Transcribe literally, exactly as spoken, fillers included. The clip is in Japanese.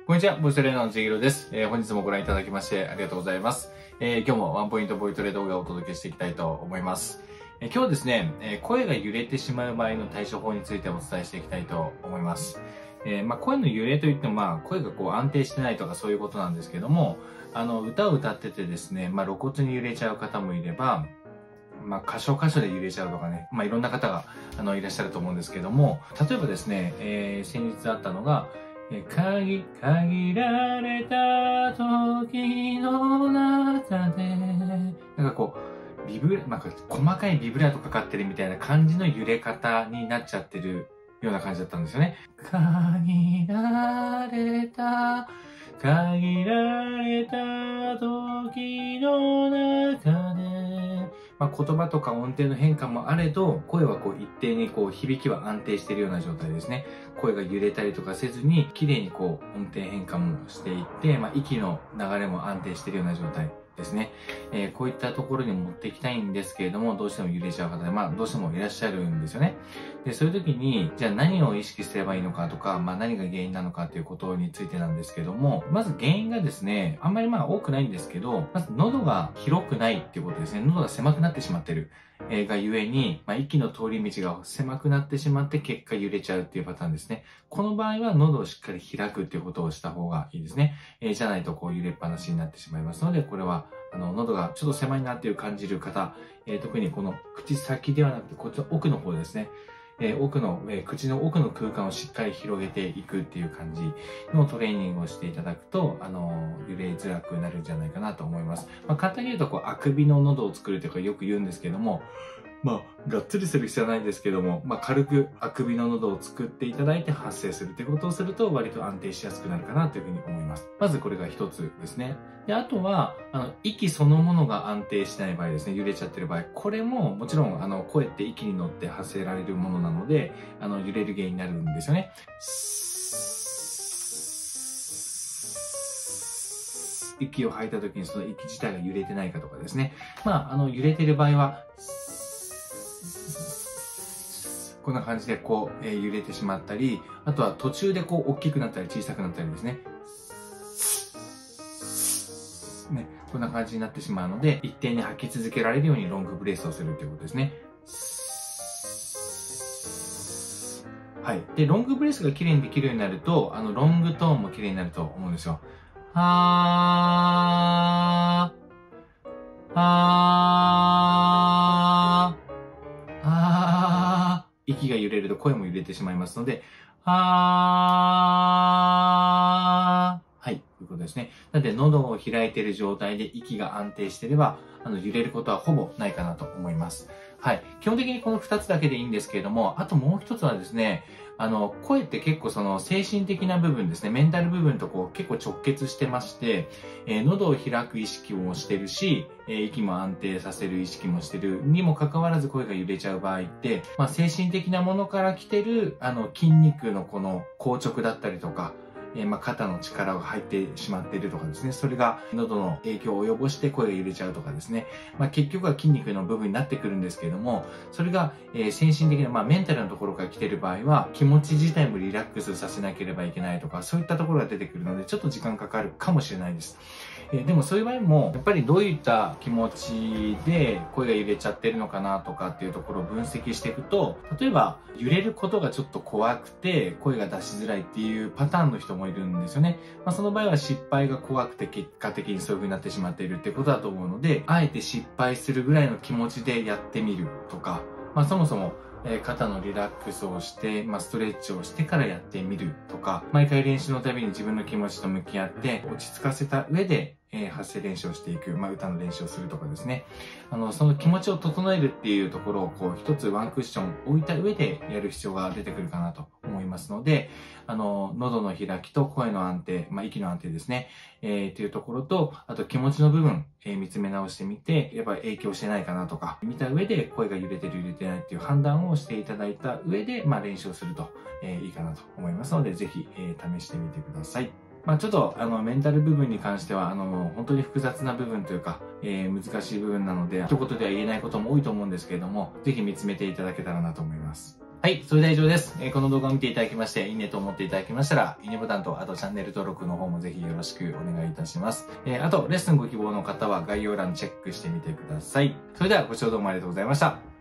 こんにちは、ボイストレーナーのちひろです。えー、本日もご覧いただきましてありがとうございます。えー、今日もワンポイントボイトレ動画をお届けしていきたいと思います。えー、今日はですね、えー、声が揺れてしまう場合の対処法についてお伝えしていきたいと思います。えー、まあ、声の揺れといっても、まあ、声がこう安定してないとかそういうことなんですけども、あの、歌を歌っててですね、まあ、露骨に揺れちゃう方もいれば、まあ、箇所箇所で揺れちゃうとかね、まあ、いろんな方が、あの、いらっしゃると思うんですけども、例えばですね、えー、先日あったのが、限、限られた時の中で、なんかこう、ビブラ、なんか細かいビブラートかかってるみたいな感じの揺れ方になっちゃってるような感じだったんですよね。限られた、限られた時の中で、まあ、言葉とか音程の変化もあれど、声はこう一定にこう響きは安定しているような状態ですね。声が揺れたりとかせずに、綺麗にこう音程変化もしていって、まあ、息の流れも安定しているような状態ですね。えー、こういったところに持っていきたいんですけれども、どうしても揺れちゃう方で、まあ、どうしてもいらっしゃるんですよね。で、そういう時に、じゃあ何を意識すればいいのかとか、まあ、何が原因なのかということについてなんですけども、まず原因がですね、あんまりまあ多くないんですけど、まず喉が広くないっていうことですね。喉が狭くなってしまってる。えー、がゆえに、まあ、息の通り道が狭くなってしまって結果揺れちゃうっていうパターンですね。この場合は喉をしっかり開くっていうことをした方がいいですね。えー、じゃないとこう揺れっぱなしになってしまいますので、これはあの喉がちょっと狭いなっていう感じる方、えー、特にこの口先ではなくてこっちの奥の方ですね。えー、奥の、えー、口の奥の空間をしっかり広げていくっていう感じのトレーニングをしていただくと、あのー、揺れづらくなるんじゃないかなと思います。まあ、簡単に言うと、こう、あくびの喉を作るとかよく言うんですけども、まあ、がっつりする必要はないんですけども、まあ、軽くあくびの喉を作っていただいて発声するってことをすると割と安定しやすくなるかなというふうに思います。まずこれが一つですね。で、あとは、あの、息そのものが安定しない場合ですね、揺れちゃってる場合、これももちろん、あの、声って息に乗って発せられるものなので、あの、揺れる原因になるんですよね。息を吐いた時にその息自体が揺れてないかとかですね。まあ、あの、揺れてる場合は、こんな感じでこう、えー、揺れてしまったり、あとは途中でこう大きくなったり小さくなったりですね。ね、こんな感じになってしまうので、一定に吐き続けられるようにロングブレスをするということですね。はい。で、ロングブレスが綺麗にできるようになると、あの、ロングトーンも綺麗になると思うんですよ。はー、はー、はー、息が揺れると声も揺れてしまいますので、はー、はい、ということですね。なので、喉を開いている状態で息が安定していれば、あの、揺れることはほぼないかなと思います。はい。基本的にこのふたつだけでいいんですけれども、あともう一つはですね、あの、声って結構その精神的な部分ですね、メンタル部分とこう結構直結してまして、えー、喉を開く意識もしてるし、えー、息も安定させる意識もしてるにもかかわらず声が揺れちゃう場合って、まあ、精神的なものから来てる、あの、筋肉のこの硬直だったりとか、えー、まあ肩の力が入ってしまっているとかですね。それが喉の影響を及ぼして声が揺れちゃうとかですね。まあ結局は筋肉の部分になってくるんですけれども、それが、えー、精神的な、まあメンタルのところから来ている場合は、気持ち自体もリラックスさせなければいけないとか、そういったところが出てくるので、ちょっと時間かかるかもしれないです。えー、でもそういう場合も、やっぱりどういった気持ちで声が揺れちゃってるのかなとかっていうところを分析していくと、例えば揺れることがちょっと怖くて声が出しづらいっていうパターンの人もいるんですよね。まあ、その場合は失敗が怖くて結果的にそういう風になってしまっているってことだと思うので、あえて失敗するぐらいの気持ちでやってみるとか、まあ、そもそもえー、肩のリラックスをして、まあ、ストレッチをしてからやってみるとか、毎回練習のたびに自分の気持ちと向き合って落ち着かせた上で、えー、発声練習をしていく、まあ、歌の練習をするとかですね。あの、その気持ちを整えるっていうところを、こう、一つワンクッション置いた上でやる必要が出てくるかなと思いますので、あの、喉の開きと声の安定、まあ、息の安定ですね。えー、っていうところと、あと気持ちの部分、えー、見つめ直してみて、やっぱり影響してないかなとか、見た上で声が揺れてる揺れてないっていう判断をしていただいた上で、まあ、練習をすると、えー、いいかなと思いますので、ぜひ、えー、試してみてください。まあちょっと、あの、メンタル部分に関しては、あの、本当に複雑な部分というか、えー、難しい部分なので、一言では言えないことも多いと思うんですけれども、ぜひ見つめていただけたらなと思います。 はい、それでは以上です。えーこの動画を見ていただきまして、いいねと思っていただきましたら、いいねボタンと、あとチャンネル登録の方もぜひよろしくお願いいたします。えーあと、レッスンご希望の方は概要欄チェックしてみてください。それではご視聴どうもありがとうございました。